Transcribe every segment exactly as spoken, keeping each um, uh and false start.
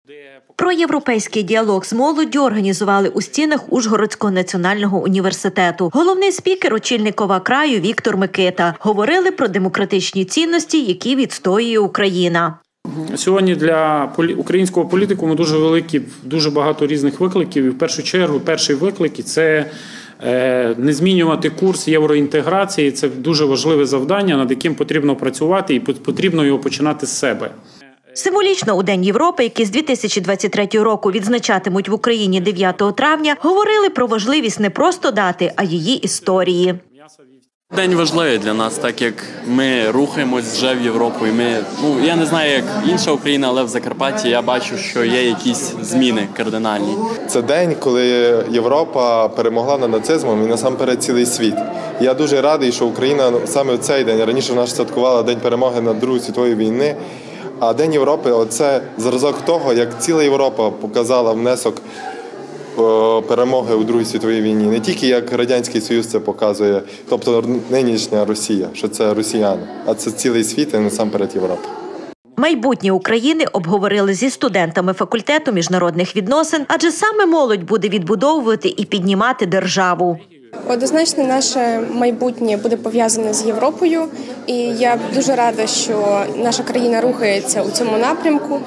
Проєвропейський діалог з молоддю організували у стінах Ужгородського національного університету. Головний спікер очільникова краю Віктор Микита. Говорили про демократичні цінності, які відстоює Україна. Сьогодні для українського політикуму дуже великі, дуже багато різних викликів. І в першу чергу перший виклик – це не змінювати курс євроінтеграції. Це дуже важливе завдання, над яким потрібно працювати і потрібно його починати з себе. Символічно у День Європи, який з дві тисячі двадцять третього року відзначатимуть в Україні дев'ятого травня, говорили про важливість не просто дати, а її історії. День важливий для нас, так як ми рухаємось вже в Європу. І ми, ну, я не знаю, як інша Україна, але в Закарпатті я бачу, що є якісь зміни кардинальні. Це день, коли Європа перемогла над нацизмом і насамперед цілий світ. Я дуже радий, що Україна саме в цей день, раніше вона ж святкувала День перемоги над Другою світовою війною, а День Європи – це зразок того, як ціла Європа показала внесок перемоги у Другій світовій війні. Не тільки як Радянський Союз це показує, тобто нинішня Росія, що це росіяни, а це цілий світ і насамперед Європа. Майбутнє України обговорили зі студентами факультету міжнародних відносин, адже саме молодь буде відбудовувати і піднімати державу. Однозначно, наше майбутнє буде пов'язане з Європою, і я дуже рада, що наша країна рухається у цьому напрямку.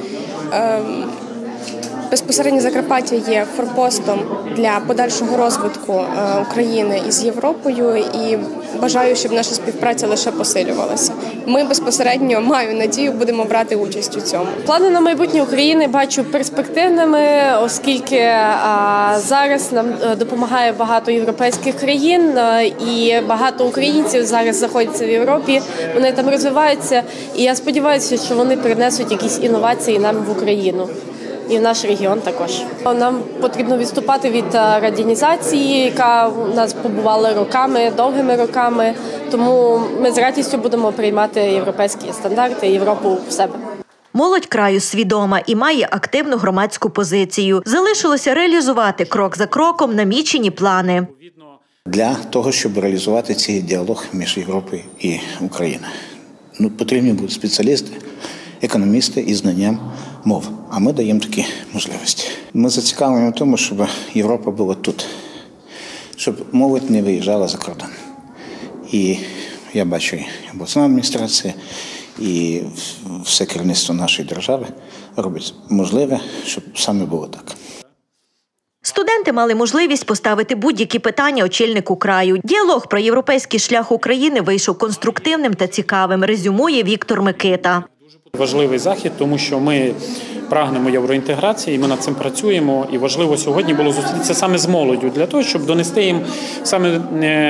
Безпосередньо Закарпаття є форпостом для подальшого розвитку України із Європою, і бажаю, щоб наша співпраця лише посилювалася. Ми безпосередньо, маю надію, будемо брати участь у цьому. Плани на майбутнє України бачу перспективними, оскільки а, зараз нам допомагає багато європейських країн, а, і багато українців зараз знаходяться в Європі, вони там розвиваються, і я сподіваюся, що вони принесуть якісь інновації нам в Україну. І в наш регіон також. Нам потрібно відступати від радянізації, яка у нас побувала роками, довгими роками. Тому ми з радістю будемо приймати європейські стандарти, Європу в себе. Молодь краю свідома і має активну громадську позицію. Залишилося реалізувати крок за кроком намічені плани. Для того, щоб реалізувати цей діалог між Європою і Україною, ну, потрібні будуть спеціалісти, економісти із знанням мов. А ми даємо такі можливості. Ми зацікавлені в тому, щоб Європа була тут, щоб молодь не виїжджала за кордон. І я бачу, і обласна адміністрація, і все керівництво нашої держави робить можливе, щоб саме було так. Студенти мали можливість поставити будь-які питання очільнику краю. Діалог про європейський шлях України вийшов конструктивним та цікавим, резюмує Віктор Микита. Важливий захід, тому що ми прагнемо євроінтеграції, ми над цим працюємо. І важливо сьогодні було зустрітися саме з молоддю, для того, щоб донести їм саме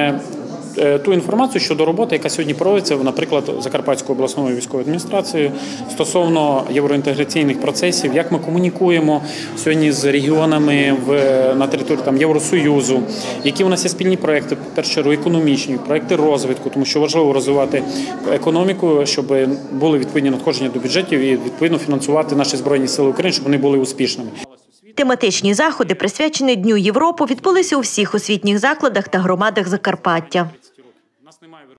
ту інформацію щодо роботи, яка сьогодні проводиться, наприклад, Закарпатською обласною військовою адміністрацією стосовно євроінтеграційних процесів, як ми комунікуємо сьогодні з регіонами в, на території там, Євросоюзу, які у нас є спільні проекти, в першу чергу економічні, проекти розвитку, тому що важливо розвивати економіку, щоб були відповідні надходження до бюджетів і відповідно фінансувати наші Збройні Сили України, щоб вони були успішними. Тематичні заходи, присвячені Дню Європи, відбулися у всіх освітніх закладах та громадах Закарпаття.